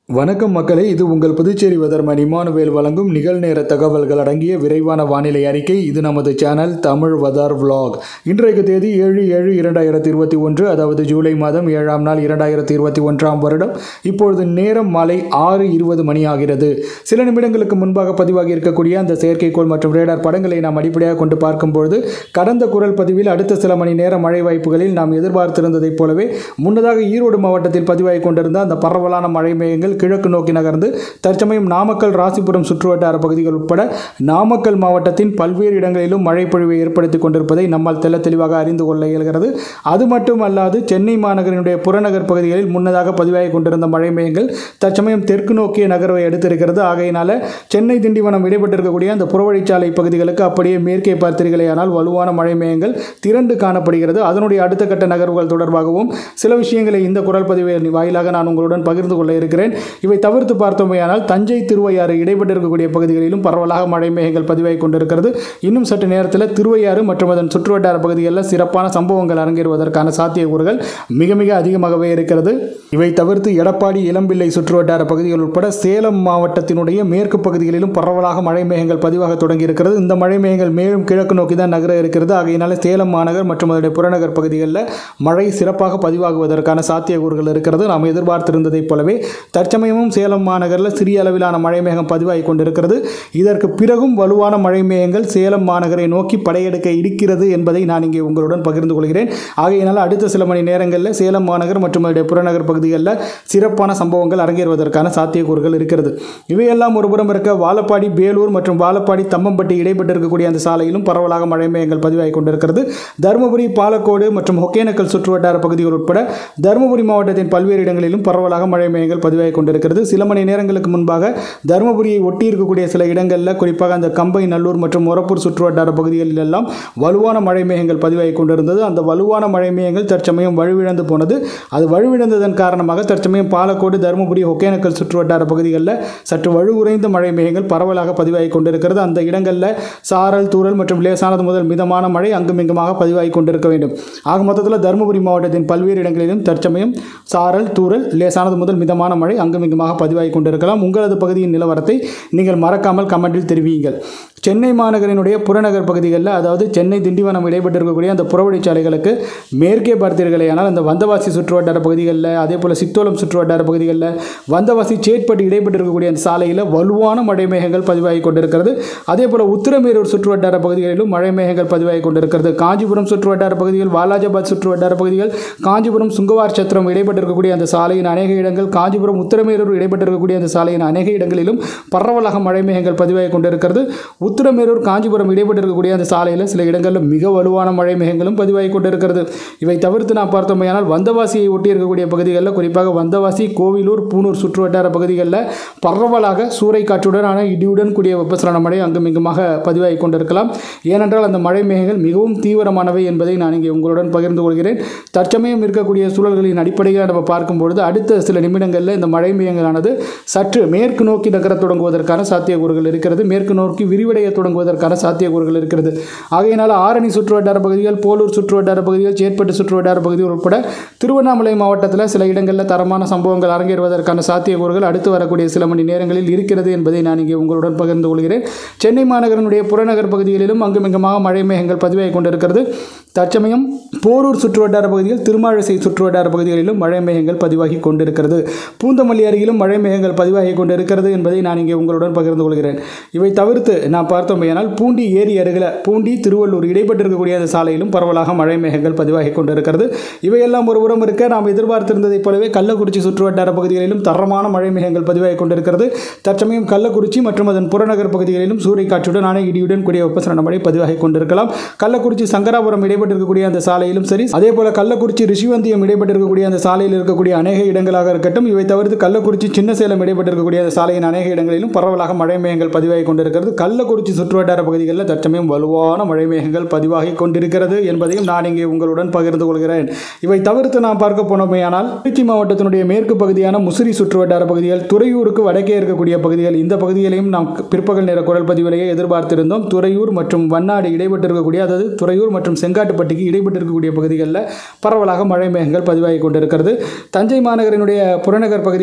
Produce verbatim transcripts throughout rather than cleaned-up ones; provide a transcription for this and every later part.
வணக்கம் மக்களே, இது உங்கள் புதுச்சேரி வெதர்மேன் இமானுவேல் வழங்கும் நிகழ்நேர தகவல்கள் அடங்கிய விரைவான வானிலை அறிக்கை. இது நமது சேனல் தமிழ் வெதர் விளாக். இன்றைக்கு தேதி ஏழு ஏழு இரண்டாயிரத்தி இருபத்தி ஒன்று, அதாவது ஜூலை மாதம் ஏழாம் நாள் இரண்டாயிரத்தி இருபத்தி ஒன்றாம் வருடம். இப்பொழுது நேரம் மாலை ஆறு இருபது மணி ஆகிறது. சில நிமிடங்களுக்கு முன்பாக பதிவாகி இருக்கக்கூடிய அந்த செயற்கைக்கோள் மற்றும் ரேடார் படங்களை நாம் அடிப்படையாக கொண்டு பார்க்கும்பொழுது, கடந்த குரல் பதிவில் அடுத்த சில மணி நேர மழை வாய்ப்புகளில் நாம் எதிர்பார்த்திருந்ததைப் போலவே முன்னதாக ஈரோடு மாவட்டத்தில் பதிவாகி கொண்டிருந்த அந்த பரவலான மழை மேகங்கள் கிழக்கு நோக்கி நகர்ந்து தற்சமயம் நாமக்கல், ராசிபுரம் சுற்றுவட்டார பகுதிகள் உட்பட நாமக்கல் மாவட்டத்தின் பல்வேறு இடங்களிலும் மழை பொழிவை ஏற்படுத்தி கொண்டிருப்பதை நம்மால் தெல்ல தெளிவாக அறிந்து கொள்ள இயல்கிறது. அது மட்டுமல்லாது சென்னை மாநகரினுடைய புறநகர் பகுதிகளில் முன்னதாக பதிவாகி கொண்டிருந்த மழை மேகங்கள் தற்சமயம் தெற்கு நோக்கிய நகர்வை எடுத்திருக்கிறது. ஆகையினால சென்னை திண்டிவனம் இடைப்பட்டிருக்கக்கூடிய அந்த புறவழிச்சாலை பகுதிகளுக்கு அப்படியே மேற்கே பார்த்தீர்களேயானால் வலுவான மழை மேகங்கள் திரண்டு காணப்படுகிறது. அதனுடைய அடுத்த கட்ட நகர்வுகள் தொடர்பாகவும் சில விஷயங்களை இந்த குரல் பதிவு வாயிலாக நான் உங்களுடன் பகிர்ந்து கொள்ள இருக்கிறேன். இவை தவிர்த்து பார்த்தோமேயானால் தஞ்சை, திருவையாறு இடைப்பட்டிருக்கக்கூடிய பகுதிகளிலும் பரவலாக மழை மேகங்கள் பதிவாகி கொண்டிருக்கிறது. இன்னும் சற்று நேரத்தில் திருவையாறு மற்றும் அதன் சுற்றுவட்டார பகுதிகளில் சிறப்பான சம்பவங்கள் அரங்கேறுவதற்கான சாத்தியக்கூறுகள் மிக மிக அதிகமாகவே இருக்கிறது. இவை தவிர்த்து எடப்பாடி, இளம்பிள்ளை சுற்றுவட்டார பகுதிகள் உட்பட சேலம் மாவட்டத்தினுடைய மேற்கு பகுதிகளிலும் பரவலாக மழை மேகங்கள் பதிவாக தொடங்கி இருக்கிறது. இந்த மழை மேகங்கள் மேலும் கிழக்கு நோக்கி தான் நகர இருக்கிறது. ஆகையினால சேலம் மாநகர் மற்றும் அதனுடைய புறநகர் பகுதிகளில் மழை சிறப்பாக பதிவாகுவதற்கான சாத்தியக்கூறுகள் இருக்கிறது. நாம் எதிர்பார்த்திருந்ததைப் போலவே தற்சமயமும் சேலம் மாநகரில் சிறிய அளவிலான மழை மேகம் பதிவாகி கொண்டிருக்கிறது. இதற்கு பிறகும் வலுவான மழை மேகங்கள் சேலம் மாநகரை நோக்கி படையெடுக்க இருக்கிறது என்பதை நான் இங்கே உங்களுடன் பகிர்ந்து கொள்கிறேன். ஆகையினால் அடுத்த சில மணி நேரங்களில் சேலம் மாநகர் மற்றும் அதனுடைய புறநகர் பகுதிகளில் சிறப்பான சம்பவங்கள் அரங்கேறுவதற்கான சாத்தியக்கூறுகள் இருக்கிறது. இவையெல்லாம் ஒருபுறம் இருக்க, வாழப்பாடி, வேலூர் மற்றும் வாழப்பாடி, தம்மம்பட்டி இடைப்பட்டிருக்கக்கூடிய அந்த சாலையிலும் பரவலாக மழை மேகங்கள் பதிவாகி கொண்டிருக்கிறது. தருமபுரி, பாலக்கோடு மற்றும் ஒகேனக்கல் சுற்றுவட்டார பகுதிகள் உட்பட தருமபுரி மாவட்டத்தின் பல்வேறு இடங்களிலும் பரவலாக மழை மேகங்கள் பதிவாகி கொண்டிருக்கிறது. சில மணி நேரங்களுக்கு முன்பாக தருமபுரியை ஒட்டி இருக்கக்கூடிய சில இடங்களில், குறிப்பாக அந்த கம்பை, நல்லூர் மற்றும் மொரப்பூர் சுற்றுவட்டார பகுதிகளில் எல்லாம் வலுவான மழை மேகங்கள் பதிவாகி கொண்டிருந்தது. அந்த வலுவான மழை மேகங்கள் தற்சமயம் வலுவிழந்து போனது. அது வலுவிழந்ததன் காரணமாக தற்சமயம் பாலக்கோடு, தருமபுரி, ஒகேனக்கல் சுற்றுவட்டார பகுதிகளில் சற்று வலுகுறைந்த மழை மேகங்கள் பரவலாக பதிவாகி கொண்டிருக்கிறது. அந்த இடங்களில் சாரல், தூறல் மற்றும் லேசானது முதல் மிதமான மழை அங்குமிங்குமாக பதிவாகி கொண்டிருக்க வேண்டும். ஆக மொத்தத்தில் தருமபுரி மாவட்டத்தின் பல்வேறு இடங்களிலும் தற்சமயம் சாரல், தூறல், லேசானது முதல் மிதமான மழை அங்குமிங்குமாக பதிவாகி கொண்டிருக்கலாம். உங்களது பகுதியின் நிலவரத்தை நீங்கள் மறக்காமல் கமெண்டில் தெரிவியுங்கள். சென்னை மாநகரினுடைய புறநகர் பகுதிகளில், அதாவது சென்னை திண்டிவனம் இடைப்பட்டிருக்கக்கூடிய அந்த புறவழிச்சாலைகளுக்கு மேற்கே பார்த்தீர்களேயானால் அந்த வந்தவாசி சுற்றுவட்டார பகுதிகளில், அதே போல் சித்தோலம் சுற்றுவட்டார பகுதிகளில், வந்தவாசி, சேட்பட்டு இடைப்பட்டிருக்கக்கூடிய அந்த சாலையில் வலுவான மழை மேகங்கள் பதிவாகி கொண்டிருக்கிறது. அதே போல் உத்திரமேரூர் சுற்றுவட்டார பகுதிகளிலும் மழை மேகங்கள் பதிவாகி கொண்டிருக்கிறது. காஞ்சிபுரம் சுற்றுவட்டார பகுதிகள், வாலாஜாபாத் சுற்றுவட்டார பகுதிகள், காஞ்சிபுரம், சுங்கவார் சத்திரம் இடைப்பட்டிருக்கக்கூடிய அந்த சாலையின் அநேக இடங்கள், காஞ்சிபுரம், உத்திரமேரூர் இடைப்பட்டிருக்கக்கூடிய அந்த சாலையின் அநேக இடங்களிலும் பரவலாக மழை மேகங்கள் பதிவாகி கொண்டிருக்கிறது. உத்திரமேரூர், காஞ்சிபுரம் இடைப்பட்டிருக்கக்கூடிய அந்த சாலையில் சில இடங்களில் மிக வலுவான மழை மேகங்களும் பதிவாகி கொண்டிருக்கிறது. இவை தவிர்த்து நாம் பார்த்தோமையானால் வந்தவாசியை ஒட்டி இருக்கக்கூடிய பகுதிகளில், குறிப்பாக வந்தவாசி, கோவிலூர், பூனூர் சுற்றுவட்டார பகுதிகளில் பரவலாக சூறை காற்றுடனான இடியுடன் கூடிய வெப்பசலன மழை அங்குமிங்குமாக பதிவாகி கொண்டிருக்கலாம். ஏனென்றால் அந்த மழை மேகங்கள் மிகவும் தீவிரமானவை என்பதை நான் இங்கே உங்களுடன் பகிர்ந்து கொள்கிறேன். தற்சமயம் இருக்கக்கூடிய சூழல்களின் அடிப்படையில் நம்ம பார்க்கும்பொழுது அடுத்த சில நிமிடங்களில் இந்த மழை மேகங்களானது சற்று மேற்கு நோக்கி நகர தொடங்குவதற்கான சாத்தியக்கூறுகள் இருக்கிறது. மேற்கு நோக்கி விரிவடை தொடங்குவதற்கான சாத்தியக்கூறுகள் இருக்கிறது. ஆகையினால் ஆரணி சுற்றுவட்டார பகுதிகள், போலூர் சுற்றுவட்டார பகுதிகள், சேட்பட்டு சுற்றுவட்டார பகுதிகள் உட்பட திருவண்ணாமலை மாவட்டத்தில் சில இடங்களில் தரமான சம்பவங்கள் அரங்கேறுவதற்கான சாத்தியக்கூறுகள் அடுத்து வரக்கூடிய சில மணி நேரங்களில் இருக்கிறது என்பதை நான் இங்கே உங்களுடன் பகிர்ந்து கொள்கிறேன். சென்னை மாநகரனுடைய புறநகர் பகுதிகளிலும் அங்குமிங்குமாக மழை மேகங்கள் பதிவாகி கொண்டிருக்கிறது. தற்சமயம் போரூர் சுற்றுவட்டார பகுதிகள், திருமாழிசை சுற்றுவட்டார பகுதிகளிலும் மழை மேகங்கள் பதிவாகி கொண்டிருக்கிறது. பூந்தமல்லி அருகிலும் மழை மேகங்கள் பதிவாகி கொண்டிருக்கிறது என்பதை நான் இங்கே உங்களுடன் பகிர்ந்து கொள்கிறேன். இவை தவிர்த்து நாம் பார்த்தோமேயானால் பூண்டி ஏரி அருகில், பூண்டி, திருவள்ளூர் இடைப்பட்டிருக்கக்கூடிய அந்த சாலையிலும் பரவலாக மழை மேகங்கள் பதிவாகி கொண்டிருக்கிறது. இவையெல்லாம் ஒருபுறம் இருக்க, நாம் எதிர்பார்த்திருந்ததைப் போலவே கள்ளக்குறிச்சி சுற்றுவட்டார பகுதிகளிலும் தரமான மழை மேகங்கள் பதிவாகி கொண்டிருக்கிறது. தற்சமயம் கள்ளக்குறிச்சி மற்றும் அதன் புறநகர் பகுதிகளிலும் சூறை காற்றுடனான இடியுடன் கூடிய வெப்பசலன மழை பதிவாகி கொண்டிருக்கலாம். கள்ளக்குறிச்சி, சங்கராபுரம் இடைப்பட்டிருக்கக்கூடிய அந்த சாலையிலும் சரி, அதே போல கள்ளக்குறிச்சி, ரிஷிவந்தியம் இடைப்பட்டிருக்கக்கூடிய அந்த சாலையில் இருக்கக்கூடிய அநேக இடங்களாக இருக்கட்டும், இவை தவிர்த்து கள்ளக்குறிச்சி, சின்ன சேலம் இடைப்பட்டிருக்கக்கூடிய அந்த சாலையின் அநேக இடங்களிலும் பரவலாக மழை மேகங்கள் பதிவாகி கொண்டிருக்கிறது. கள்ளக்குறிச்சி சுற்றுவட்டார பகுதிகளில் தற்சமயம் வலுவான மழை மேகங்கள் பதிவாகி கொண்டிருக்கிறது என்பதையும் நான் இங்கே உங்களுடன் பகிர்ந்து கொள்கிறேன். இவை தவிர்த்து நாம் பார்க்க போனோமேயானால் திருச்சி மாவட்டத்தினுடைய மேற்கு பகுதியான முசிறி சுற்றுவட்டார பகுதிகள், துறையூருக்கு வடக்கே இருக்கக்கூடிய பகுதிகள், இந்த பகுதிகளையும் நாம் பிற்பகல் நேர குரல் பதிவிலேயே எதிர்பார்த்திருந்தோம். துறையூர் மற்றும் வண்ணாடு இடைப்பட்டிருக்கக்கூடிய, அதாவது துறையூர் மற்றும் செங்காட்டுப்பட்டிக்கு இடைப்பட்டிருக்கக்கூடிய பகுதிகளில் பரவலாக மழை மேகங்கள் பதிவாகி கொண்டிருக்கிறது. தஞ்சை மாநகரினுடைய புறநகர் பகுதிகளில்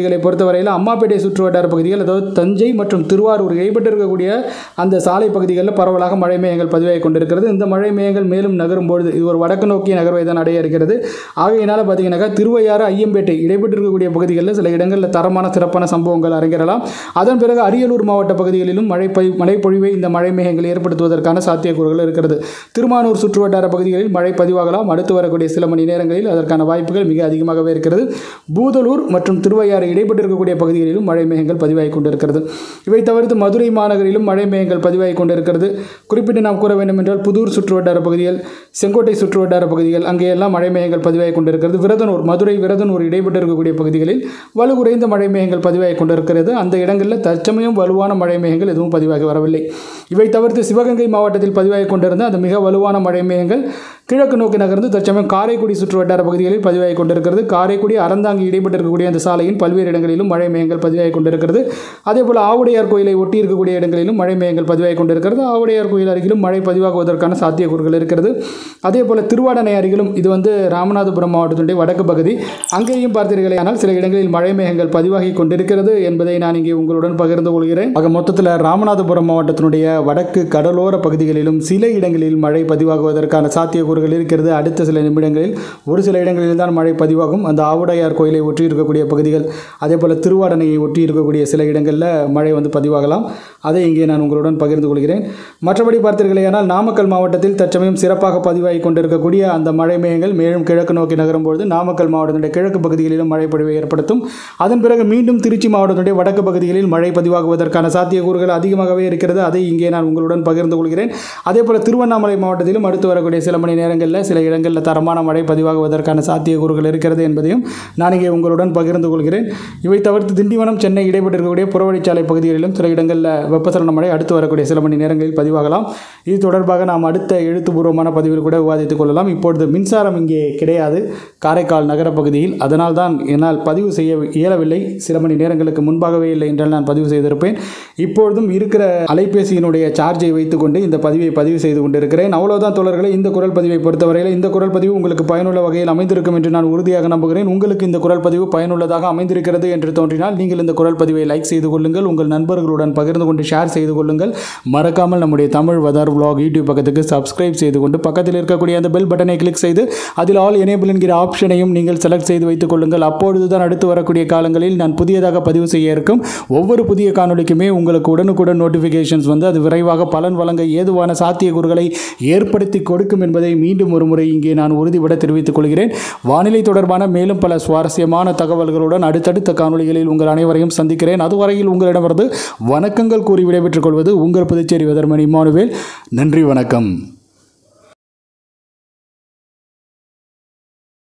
பகுதிகளை பொறுத்தவரையில் அம்மாப்பேட்டை சுற்று வட்டார பகுதிகள், அதாவது தஞ்சை மற்றும் திருவாரூர் இடைப்பட்டிருக்கக்கூடிய அந்த சாலை பகுதிகளில் பரவலாக மழை மேகங்கள் பதிவாகி கொண்டிருக்கிறது. இந்த மழை மேகங்கள் மேலும் நகரும் பொழுது இது ஒரு வடக்கு நோக்கிய நகர்வை தான் அடைய இருக்கிறது. ஆகையினால் பார்த்தீங்கன்னாக்கா திருவையாறு ஐயம்பேட்டை இடைப்பட்டிருக்கக்கூடிய பகுதிகளில் சில இடங்களில் தரமான சிறப்பான சம்பவங்கள் அரங்கேறலாம். அதன் பிறகு அரியலூர் மாவட்ட பகுதிகளிலும் மழை மழை பொழிவை இந்த மழை மேகங்கள் ஏற்படுத்துவதற்கான சாத்தியக்கூறுகள் இருக்கிறது. திருமானூர் சுற்றுவட்டார பகுதிகளில் மழை பதிவாகலாம். அடுத்து வரக்கூடிய சில மணி நேரங்களில் அதற்கான வாய்ப்புகள் மிக அதிகமாகவே இருக்கிறது. பூதலூர் மற்றும் திருவையாறு இடைப்பட்டிருக்கக்கூடிய பகுதிகளிலும் மழை மேகங்கள் பதிவாகி கொண்டிருக்கிறது. இவை தவிர்த்து மதுரை மாநகரிலும் மழை மேகங்கள் பதிவாகி கொண்டிருக்கிறது. குறிப்பிட்டு நாம் கூற வேண்டும் என்றால் புதூர் சுற்றுவட்டார பகுதிகள், செங்கோட்டை சுற்றுவட்டார பகுதிகள், அங்கே எல்லாம் மழை மேகங்கள் பதிவாகி கொண்டிருக்கிறது. விரதனூர், மதுரை விரதனூர் இடைப்பட்டிருக்கக்கூடிய பகுதிகளில் வலுகுறைந்த மழை மேகங்கள் பதிவாகி கொண்டிருக்கிறது. அந்த இடங்களில் தற்சமயம் வலுவான மழை மேகங்கள் எதுவும் பதிவாகி வரவில்லை. இவை தவிர்த்து சிவகங்கை மாவட்டத்தில் பதிவாகி கொண்டிருந்த அந்த மிக வலுவான மழை மேகங்கள் கிழக்கு நோக்கி நகர்ந்து தற்சமயம் காரைக்குடி சுற்றுவட்டார பகுதிகளில் பதிவாகி கொண்டிருக்கிறது. காரைக்குடி அறந்தாங்கி இடைப்பட்டிருக்கக்கூடிய அந்த சாலையின் பல்வேறு இடங்களிலும் மழை மேகங்கள் பதிவாகி கொண்டிருக்கிறது. அதேபோல் ஆவுடையார் கோயிலை ஒட்டி இருக்கக்கூடிய இடங்களிலும் மழை மேகங்கள் பதிவாகி கொண்டிருக்கிறது. ஆவுடையார் கோயில் அருகிலும் மழை பதிவாகுவதற்கான சாத்தியக்கூறுகள் இருக்கிறது. அதேபோல் திருவாடனை அருகிலும், இது வந்து ராமநாதபுரம் மாவட்டத்தினுடைய வடக்கு பகுதி, அங்கேயும் பார்த்தீர்களே ஆனால் சில இடங்களில் மழை மேகங்கள் பதிவாகி கொண்டிருக்கிறது என்பதை நான் இங்கே உங்களுடன் பகிர்ந்து கொள்கிறேன். ஆக மொத்தத்தில் ராமநாதபுரம் மாவட்டத்தினுடைய வடக்கு கடலோர பகுதிகளிலும் சில இடங்களில் மழை பதிவாகுவதற்கான சாத்தியக்கூறுகள் இருக்கிறது. அடுத்த சில நிமிடங்களில் ஒரு சில இடங்களில் தான் மழை பதிவாகும். அந்த ஆவுடையார் கோயிலை ஒட்டி இருக்கக்கூடிய பகுதிகள், அதே போல் திருவாடனையை ஒட்டி இருக்கக்கூடிய சில இடங்களில் மழை வந்து பதிவாகலாம். அதை இங்கே நான் உங்களுடன் பகிர்ந்து கொள்கிறேன். மற்றபடி பார்த்தீர்களேயானால் நாமக்கல் மாவட்டத்தில் தற்சமயம் சிறப்பாக பதிவாகி கொண்டிருக்கக்கூடிய அந்த மழை மேகங்கள் மேலும் கிழக்கு நோக்கி நகரும்பொழுது நாமக்கல் மாவட்டத்தினுடைய கிழக்கு பகுதிகளிலும் மழை பொழிவை ஏற்படுத்தும். அதன் பிறகு மீண்டும் திருச்சி மாவட்டத்தினுடைய வடக்கு பகுதிகளில் மழை பதிவாகுவதற்கான சாத்தியக்கூறுகள் அதிகமாகவே இருக்கிறது. அதை இங்கே நான் உங்களுடன் பகிர்ந்து கொள்கிறேன். அதே போல் திருவண்ணாமலை மாவட்டத்திலும் அடுத்து வரக்கூடிய சில மணி நேரங்களில் சில இடங்களில் தரமான மழை பதிவாகுவதற்கான சாத்தியக்கூறுகள் இருக்கிறது என்பதையும் நான் இங்கே உங்களுடன் பகிர்ந்து கொள்கிறேன். இவை தவிர்த்து திண்டிவனம், சென்னை இடைப்பட்டிருக்கக்கூடிய புறவழிச்சாலை பகுதிகளிலும் சில இடங்களில் வெப்பசலன மழை அடுத்து வரக்கூடிய சில மணி நேரங்களில் பதிவாகலாம். இது தொடர்பாக நாம் அடுத்த எழுத்துப்பூர்வமான பதிவில் கூட விவாதித்துக் கொள்ளலாம். இப்பொழுது மின்சாரம் இங்கே கிடையாது காரைக்கால் நகர பகுதியில். அதனால் தான் என்னால் பதிவு செய்ய இயலவில்லை. சில மணி நேரங்களுக்கு முன்பாகவே இல்லை என்றால் நான் பதிவு செய்திருப்பேன். இப்பொழுதும் இருக்கிற அலைபேசியினுடைய சார்ஜை வைத்துக்கொண்டு இந்த பதிவை பதிவு செய்து கொண்டிருக்கிறேன். அவ்வளவுதான் தோழர்களே. இந்த குரல் பதிவை பொறுத்தவரையில் இந்த குரல் பதிவு உங்களுக்கு பயனுள்ள வகையில் அமைந்திருக்கும் என்று நான் உறுதியாக நம்புகிறேன். உங்களுக்கு இந்த குரல் பதிவு பயனுள்ளதாக அமைந்திருக்கிறது என்று தோன்றினால் நீங்கள் இந்த குரல் பதிவை லைக் செய்து கொள்ளுங்கள், உங்கள் நண்பர்களுடன் பகிர்ந்து கொண்டு ஷேர் செய்து கொள்ளுங்கள். மறக்காமல் நம்முடைய தமிழ் வதார் vlog யூடியூப் பக்கத்துக்கு சப்ஸ்கிரைப் செய்து கொண்டு பக்கத்தில் இருக்கக்கூடிய அந்த பெல் பட்டனை கிளிக் செய்து அதில் ஆல் எனேபிள் என்கிற ஆப்ஷனையும் நீங்கள் செலக்ட் செய்து வைத்துக் கொள்ளுங்கள். அப்பொழுதுதான் அடுத்து வரக்கூடிய காலங்களில் நான் புதியதாக பதிவு செய்ய இருக்கும் ஒவ்வொரு புதிய காணொலிக்குமே உங்களுக்கு உடனுக்குடன் நோட்டிஃபிகேஷன்ஸ் வந்து அது விரைவாக பலன் வழங்க ஏதுவான சாத்தியக்கூறுகளை ஏற்படுத்தி கொடுக்கும் என்பதை மீண்டும் ஒரு முறை இங்கே நான் உறுதிபட தெரிவித்துக் கொள்கிறேன். வானிலை தொடர்பான மேலும் பல சுவாரஸ்யமான தகவல்களுடன் அடுத்தடுத்த காணொலிகளில் உங்கள் அனைவரையும் சந்திக்கிறேன். அதுவரையில் உங்களிடமிருந்து வணக்கங்கள் கூறி விடைபெற்றுக் கொள்வது உங்கள் புதுச்சேரி வெதர்மேன் இம்மானுவேல். நன்றி, வணக்கம்.